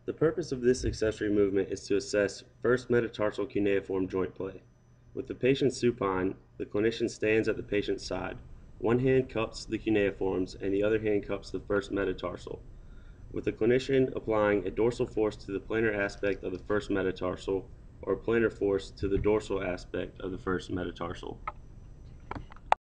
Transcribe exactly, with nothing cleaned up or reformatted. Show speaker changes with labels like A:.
A: The purpose of this accessory movement is to assess first metatarsal cuneiform joint play. With the patient supine, the clinician stands at the patient's side. One hand cups the cuneiforms and the other hand cups the first metatarsal, with the clinician applying a dorsal force to the plantar aspect of the first metatarsal or a plantar force to the dorsal aspect of the first metatarsal.